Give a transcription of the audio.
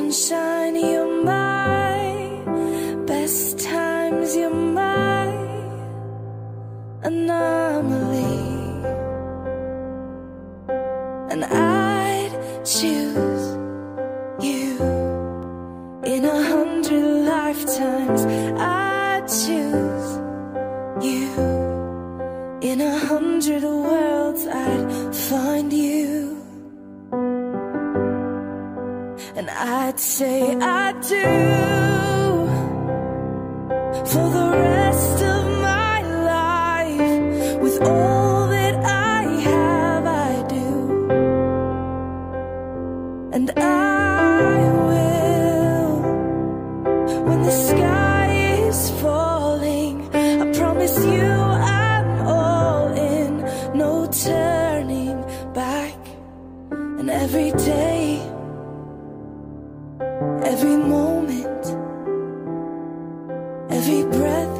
sunshine, you're my best times, you're my anomaly. And I'd choose you in 100 lifetimes. I'd choose you in 100 worlds. I'd find you, and I'd say I do for the rest of my life. With all that I have, I do. And I will, when the sky is falling, I promise you I'm all in, no turning back. And every day, every moment, every breath